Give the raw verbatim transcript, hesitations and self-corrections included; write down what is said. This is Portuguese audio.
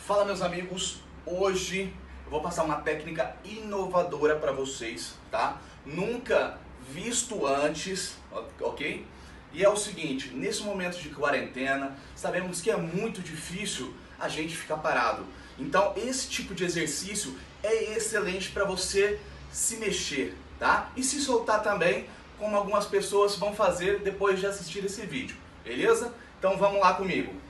Fala, meus amigos, hoje eu vou passar uma técnica inovadora para vocês, tá? Nunca visto antes, ok? E é o seguinte, nesse momento de quarentena, sabemos que é muito difícil a gente ficar parado. Então esse tipo de exercício é excelente para você se mexer, tá? E se soltar também, como algumas pessoas vão fazer depois de assistir esse vídeo, beleza? Então vamos lá comigo.